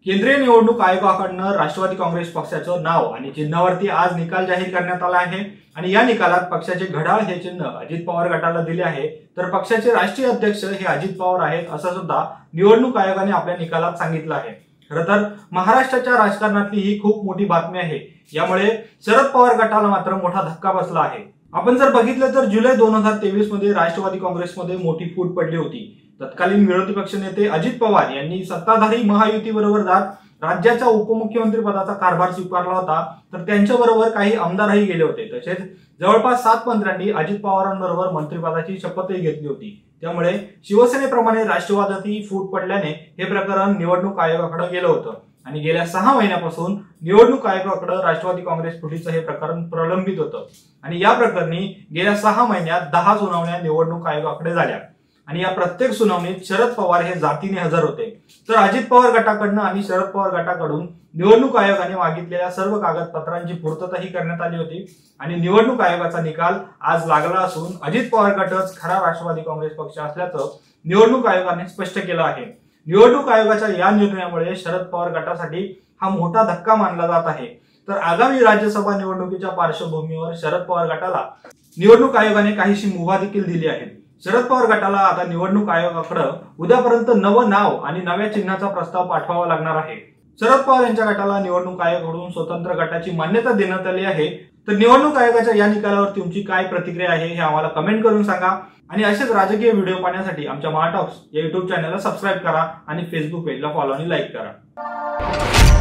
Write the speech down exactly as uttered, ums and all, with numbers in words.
केंद्रीय निवडणूक आयोगाकडून राष्ट्रवादी काँग्रेस पक्षाचं नाव आणि चिन्हावरती आज निकाल जाहीर करण्यात आला आहे आणि या निकालात पक्षाचे घड्याळ हे चिन्ह अजित पवार गटाला दिले आहे। तर पक्षाचे राष्ट्रीय अध्यक्ष हे अजित पवार आहेत असं सुद्धा निवडणूक आयोगाने आपल्या निकालात सांगितलं आहे। खरं तर महाराष्ट्राच्या राजकारणातली ही खूप मोठी बातमी आहे। यामुळे शरद पवार गटाला मात्र मोठा धक्का बसला आहे। आपण जर बघितलं तर जुलै दोन हजार तेवीस मध्ये राष्ट्रवादी काँग्रेसमध्ये मोठी फूट पडली होती। तत्कालीन विरोधी पक्षनेते अजित पवार यांनी सत्ताधारी महायुतीबरोबर जात राज्याच्या उपमुख्यमंत्री पदाचा कारभार स्वीकारला होता। तर त्यांच्याबरोबर काही आमदारही गेले होते। तसेच जवळपास सात मंत्र्यांनी अजित पवारांबरोबर मंत्रिपदाची शपथही घेतली होती। त्यामुळे शिवसेनेप्रमाणे राष्ट्रवादातही फूट पडल्याने हे प्रकरण निवडणूक आयोगाकडे गेलं होतं आणि गेल्या सहा महिन्यापासून निवडणूक आयोगाकडे राष्ट्रवादी काँग्रेस फुटीचं हे प्रकरण प्रलंबित होतं आणि या प्रकरणी गेल्या सहा महिन्यात दहा सुनावण्या निवडणूक आयोगाकडे झाल्या आणि या प्रत्येक सुनावणीत शरद पवार हे जातीने हजर होते। तर अजित पवार गटाकडून आणि शरद पवार गटाकडून निवडणूक आयोगाने मागितलेल्या सर्व कागदपत्रांची पूर्तताही करण्यात आली होती आणि निवडणूक आयोगाचा निकाल आज लागला असून अजित पवार गटच खरा राष्ट्रवादी काँग्रेस पक्ष असल्याचं निवडणूक आयोगाने स्पष्ट केलं आहे। निवडणूक आयोगाच्या या निर्णयामुळे शरद पवार गटासाठी हा मोठा धक्का मानला जात आहे। तर आगामी राज्यसभा निवडणुकीच्या पार्श्वभूमीवर शरद पवार गटाला निवडणूक आयोगाने काहीशी मुभा देखील दिली आहे। शरद पवार गटाला आता निवडणूक आयोगाकडे उद्यापर्यंत नवं नाव आणि नव्या चिन्हाचा प्रस्ताव पाठवावा लागणार आहे। शरद पवार यांच्या गटाला निवडणूक आयोगाकडून स्वतंत्र गटाची मान्यता देण्यात आली आहे। तर निवडणूक आयोगाच्या या निकालावर तुमची काय प्रतिक्रिया आहे हे आम्हाला कमेंट करून सांगा आणि असेच राजकीय व्हिडिओ पाहण्यासाठी आमच्या महाटॉक्स या युट्यूब चॅनलला सबस्क्राईब करा आणि फेसबुक पेजला फॉलो आणि लाईक करा।